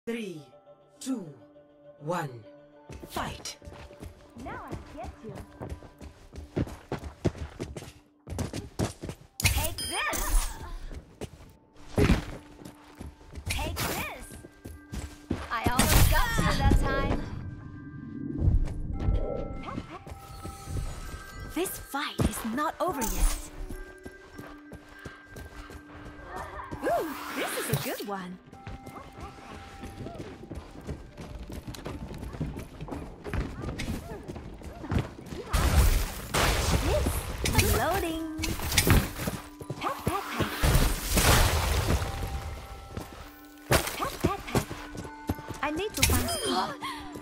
3, 2, 1, fight! Now I get you. Take this! Take this! I almost got you that time. This fight is not over yet. Ooh, this is a good one. Loading. Pat, pat, pat. Pat, pat, pat. I need to find speed.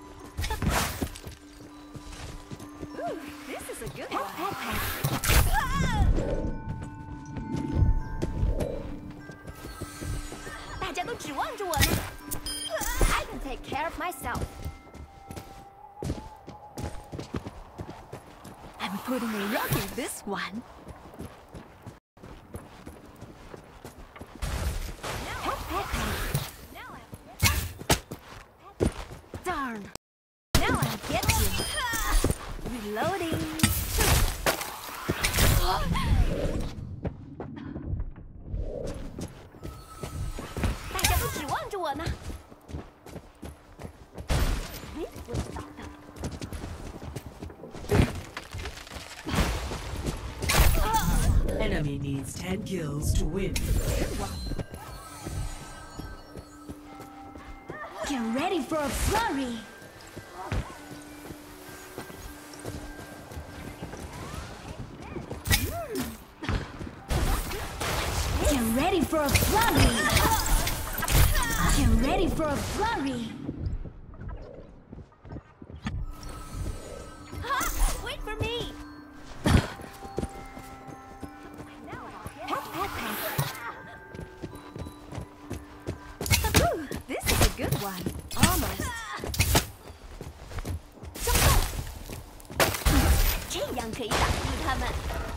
Ooh, this is a good one. Pat, pat, pat. 大家都指望着我呢。I can take care of myself. I'm putting a rock in this one. Pat, pat, pat. Darn. Now I get you. Reloading. 大家都指望着我呢。你不知道的。 Enemy needs 10 kills to win. Get ready for a flurry. Get ready for a flurry. Get ready for a flurry. Wait for me. Pat, pat, pat. Ooh, this is a good one. Almost. 中动。这样可以打住他们。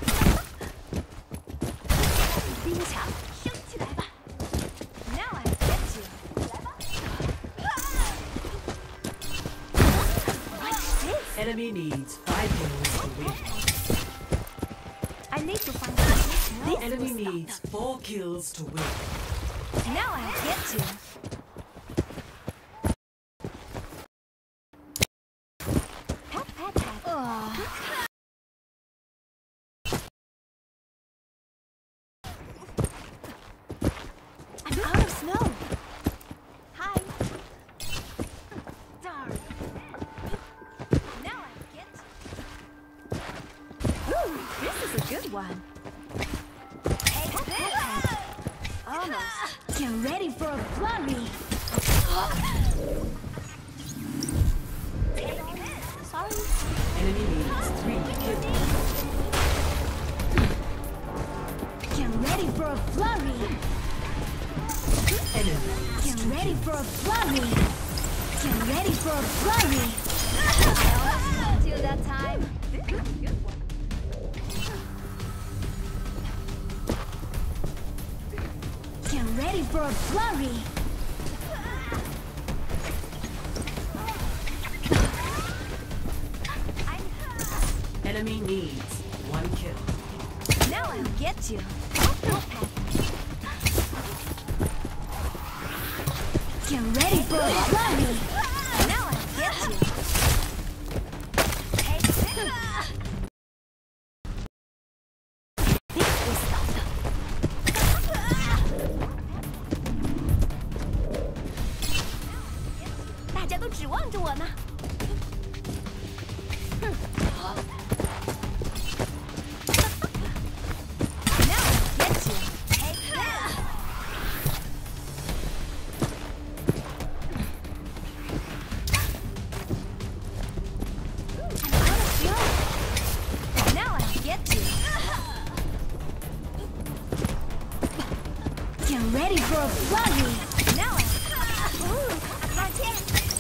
冰墙升起来吧。Now I get you. 来吧。What's this? Enemy needs 5 kills to win. I need to find The this. enemy needs 4 kills to win. Now I get you. Pat, pat, pat. I'm out of snow. Hi. Darn. Now I get you. Ooh, this is a good one. Take this. Almost. Get ready for a flurry. Take this. Sorry. Enemy needs 3 kills. Get ready for a flurry. Enemy needs Get 2 ready kills. for a flurry. Get ready for a flurry. I almost got you that time. This is a good one. Get ready for a flurry. Enemy needs 1 kill. Now I'll get you. Get ready for a flurry. Now I'll get you. Take this. This will stop them. 大家都指望着我呢。Now I'll get you. Take this. I'm out of snow. Now I'll get you. Get ready for a flurry. Now I'll... Ooh, 抱歉。